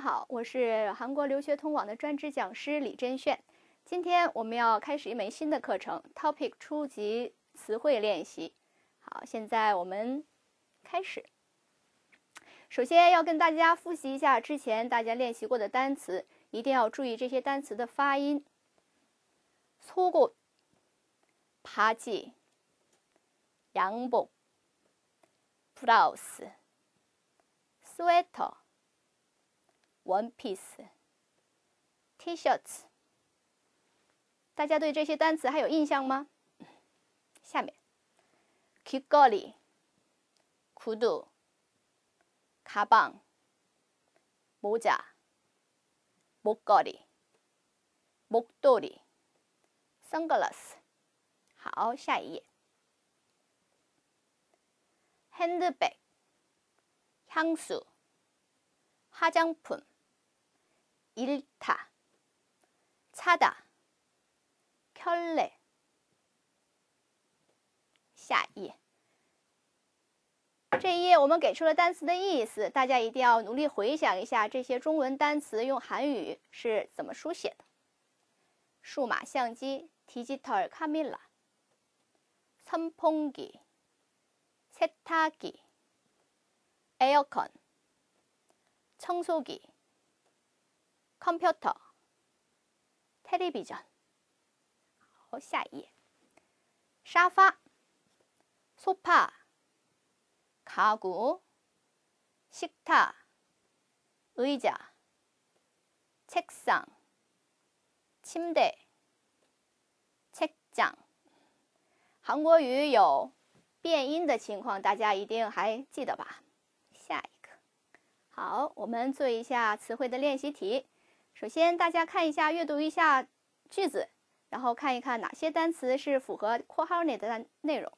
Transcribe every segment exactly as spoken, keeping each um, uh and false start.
好，我是韩国留学通网的专职讲师李珍炫。今天我们要开始一门新的课程 ，Topic 初级词汇练习。好，现在我们开始。首先要跟大家复习一下之前大家练习过的单词，一定要注意这些单词的发音。속옷、바지、양복、브라우스、스웨터、원피스、T-shirts， 大家对这些单词还有印象吗？下面，귀걸이、구두、가방、모자、목걸이、목도리、선글라스。好，下一页。핸드백、향수、화장품、일타、차다、켤레。下一页。这一页我们给出了单词的意思，大家一定要努力回想一下这些中文单词用韩语是怎么书写的。数码相机 디지털 카메라、 선풍기、 세탁기、 에어컨、 청소기、 컴퓨터、 텔레비전。 好，下一页。沙发 소파、 가구、 식탁、 의자、 책상、 침대、 책장。 韩国语有变音的情况，大家一定还记得吧？下一个。好，我们做一下词汇的练习题。首先，大家看一下，阅读一下句子，然后看一看哪些单词是符合括号内的内容。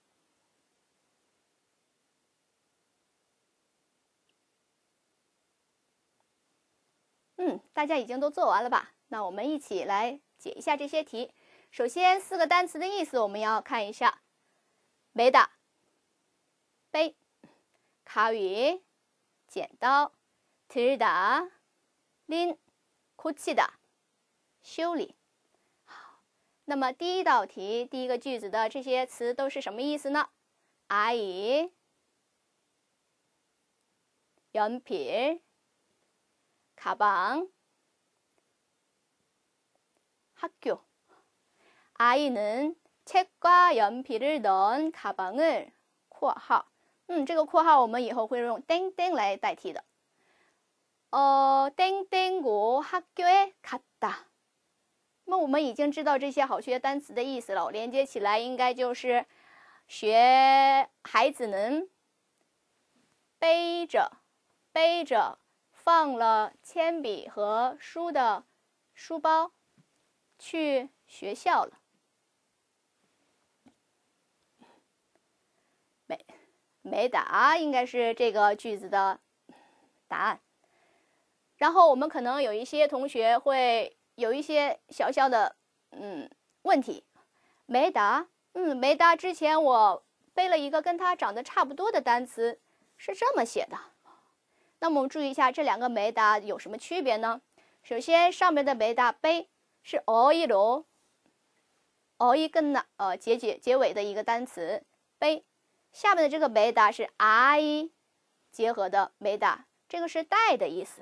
嗯，大家已经都做完了吧？那我们一起来解一下这些题。首先，四个单词的意思我们要看一下。메다、背、가위、剪刀、들다、拎、고치다、修理。好，那么第一道题，第一个句子的这些词都是什么意思呢？아이、연필、가방、학교。 아이는 책과 연필을 넣은 가방을 括号，嗯，这个括号我们以后会用땡땡来代替的。어 땡땡고 학교에 갔다。 那么我们已经知道这些好学单词的意思了，连接起来应该就是学孩子们背着背着放了铅笔和书的书包去学校了。没没答应该是这个句子的答案。然后我们可能有一些同学会有一些小小的嗯问题，没答，嗯，没答之前我背了一个跟它长得差不多的单词，是这么写的。那么我们注意一下这两个没答有什么区别呢？首先上面的没答背是어이로， 어이跟呃结结结尾的一个单词背。下面的这个没答是 I 结合的没答，这个是带的意思。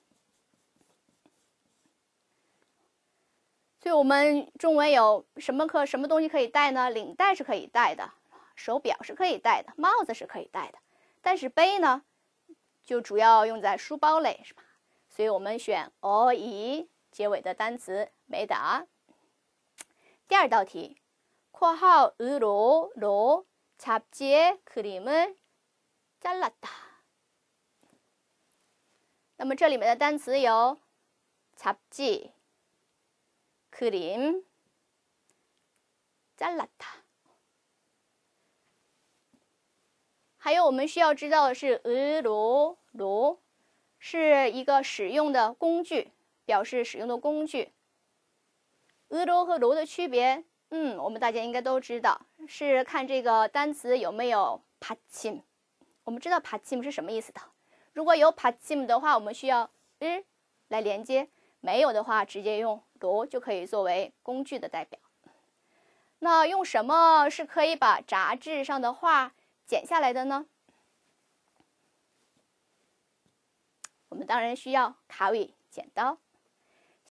所以我们中文有什么可什么东西可以带呢？领带是可以带的，手表是可以带的，帽子是可以戴的，但是背呢，就主要用在书包类，是吧？所以我们选 어이结尾的单词没答。第二道题，括号으로 로 잡지의 그림을 잘랐다。 那么这里面的单词有잡지、 그림、 잘랐다。 还有我们需要知道的是으로 로是一个使用的工具，表示使用的工具。으로和로的区别，嗯，我们大家应该都知道，是看这个单词有没有받침。我们知道받침是什么意思的。如果有받침的话，我们需要을 来连接，没有的话直接用罗就可以作为工具的代表。那用什么是可以把杂志上的画剪下来的呢？我们当然需要卡韦剪刀。